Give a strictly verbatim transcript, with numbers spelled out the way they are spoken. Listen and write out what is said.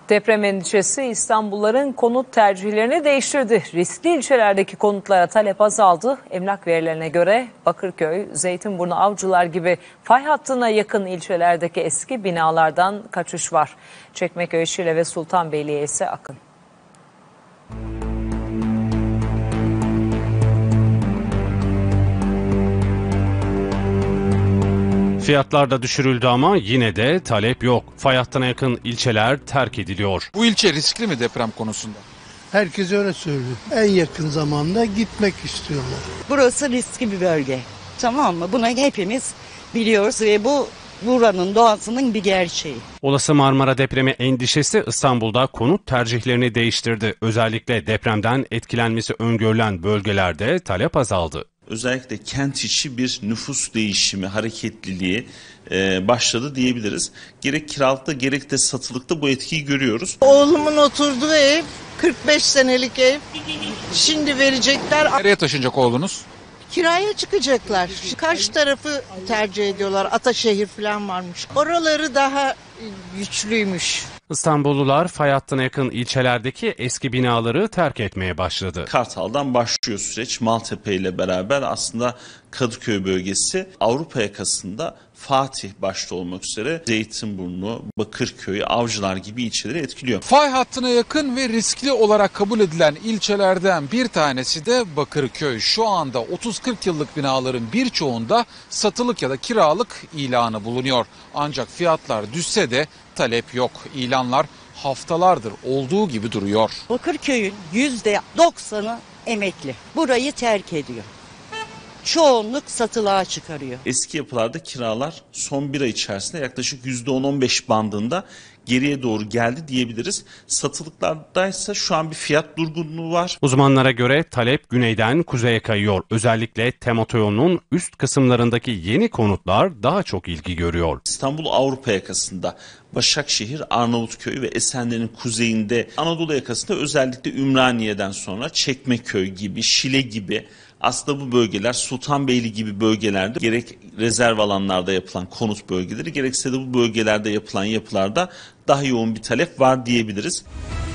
Deprem endişesi İstanbulluların konut tercihlerini değiştirdi. Riskli ilçelerdeki konutlara talep azaldı. Emlak verilerine göre Bakırköy, Zeytinburnu, Avcılar gibi fay hattına yakın ilçelerdeki eski binalardan kaçış var. Çekmeköy, Şile ve Sultanbeyli'ye ise akın. Fiyatlar da düşürüldü ama yine de talep yok. Fay hattına yakın ilçeler terk ediliyor. Bu ilçe riskli mi deprem konusunda? Herkes öyle söylüyor. En yakın zamanda gitmek istiyorlar. Burası riskli bir bölge. Tamam mı? Bunu hepimiz biliyoruz ve bu buranın doğasının bir gerçeği. Olası Marmara depremi endişesi İstanbul'da konut tercihlerini değiştirdi. Özellikle depremden etkilenmesi öngörülen bölgelerde talep azaldı. Özellikle kent içi bir nüfus değişimi, hareketliliği e, başladı diyebiliriz. Gerek kiralıkta gerek de satılıkta bu etkiyi görüyoruz. Oğlumun oturduğu ev kırk beş senelik ev. Şimdi verecekler. Nereye taşınacak oğlunuz? Kiraya çıkacaklar. Karşı tarafı tercih ediyorlar. Ataşehir falan varmış. Oraları daha güçlüymüş. İstanbullular fay hattına yakın ilçelerdeki eski binaları terk etmeye başladı. Kartal'dan başlıyor süreç. Maltepe ile beraber aslında Kadıköy bölgesi, Avrupa yakasında Fatih başta olmak üzere Zeytinburnu, Bakırköy, Avcılar gibi ilçeleri etkiliyor. Fay hattına yakın ve riskli olarak kabul edilen ilçelerden bir tanesi de Bakırköy. Şu anda otuz kırk yıllık binaların birçoğunda satılık ya da kiralık ilanı bulunuyor. Ancak fiyatlar düşse de talep yok. İlanlar haftalardır olduğu gibi duruyor. Bakırköy'ün yüzde doksanı emekli. Burayı terk ediyor. Çoğunluk satılığa çıkarıyor. Eski yapılarda kiralar son bir ay içerisinde yaklaşık yüzde on on beş bandında geriye doğru geldi diyebiliriz. Satılıklardaysa şu an bir fiyat durgunluğu var. Uzmanlara göre talep güneyden kuzeye kayıyor. Özellikle Tem Otoyolu'nun üst kısımlarındaki yeni konutlar daha çok ilgi görüyor. İstanbul Avrupa yakasında, Başakşehir, Arnavutköy ve Esenler'in kuzeyinde, Anadolu yakasında özellikle Ümraniye'den sonra Çekmeköy gibi, Şile gibi, aslında bu bölgeler Sultanbeyli gibi bölgelerde gerek rezerv alanlarda yapılan konut bölgeleri gerekse de bu bölgelerde yapılan yapılarda daha yoğun bir talep var diyebiliriz.